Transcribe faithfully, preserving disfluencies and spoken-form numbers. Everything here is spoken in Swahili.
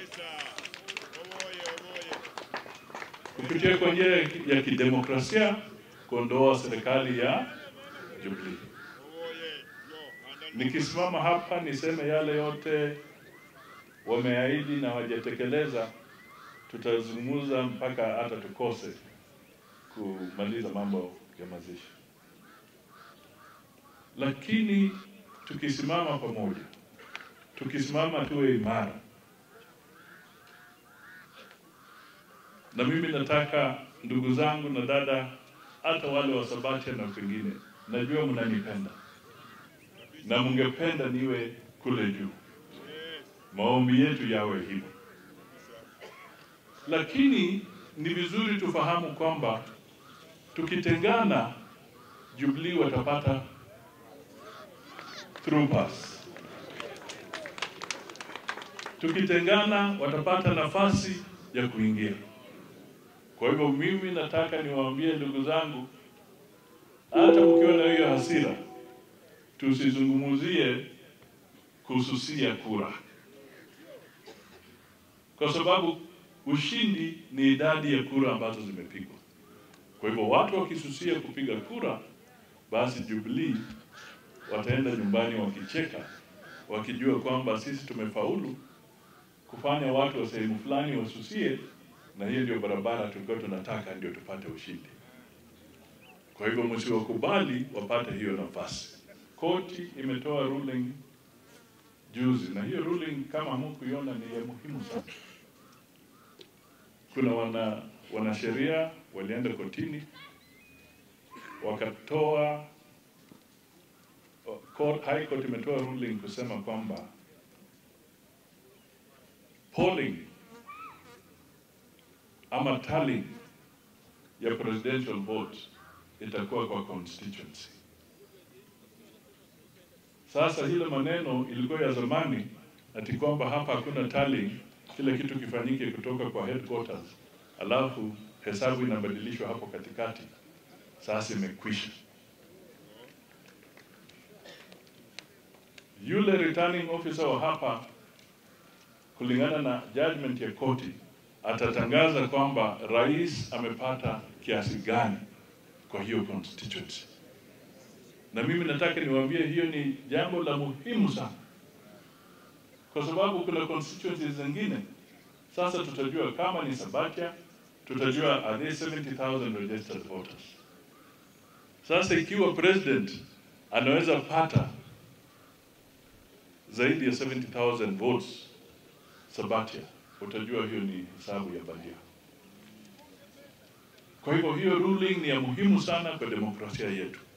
kupitia kwa njia ya kidemokrasia kuondoa serikali ya Jubilee. Nikisimama hapa niseme yale yote wameahidi na hawajatekeleza, tutazungumza mpaka hata tukose kumaliza mambo ya mazishi. Lakini tukisimama pamoja, tukisimama tuwe imara. Na mimi nataka ndugu zangu na dada, hata wale wa Sabatia na wengine, najua mnanipenda na mungependa niwe kule juu. Maombi yetu yawe hivyo. Lakini ni vizuri tufahamu kwamba tukitengana, Jubilee watapata through pass. Tukitengana watapata nafasi ya kuingia. Kwa hivyo mimi nataka niwaambie ndugu zangu, hata mkiwa na hiyo hasira, tusizungumuzie kususia kura. Kwa sababu ushindi ni idadi ya kura ambazo zimepigwa. Kwa hivyo watu wakisusia kupiga kura, basi Jubilee wataenda nyumbani wakicheka, wakijua kwamba sisi tumefaulu kufanya watu wa sehemu fulani wasusie, na hiyo ndio barabara tulikuwa tunataka ndio tupate ushindi. Kwa hivyo msiwakubali wapate hiyo nafasi. Koti imetoa ruling juzi, na hiyo ruling kama hamkuiona ni ya muhimu sana. Kuna wana wanasheria walienda kotini wakatoa court, high court imetoa ruling kusema kwamba polling ama tallying ya presidential vote itakuwa kwa constituency. Sasa hilo maneno ilikuwa ya zamani ati kwamba hapa hakuna tallying, kila kitu kifanyike kutoka kwa headquarters, alafu hesabu inabadilishwa hapo katikati. Sasa imekwisha. Yule returning officer wa hapa, kulingana na judgment ya koti, atatangaza kwamba rais amepata kiasi gani kwa hiyo constituency. Na mimi nataka niwaambie hiyo ni jambo la muhimu sana. Kwa sababu kuna constituencies zingine, sasa tutajua kama ni Sabatia, tutajua are there seventy thousand registered voters. Sasa ikiwa president anaweza pata zaidi ya seventy thousand votes Sabatia, utajua hiyo ni hesabu ya bandia. Kwa hivyo hiyo ruling ni ya muhimu sana kwa demokrasia yetu.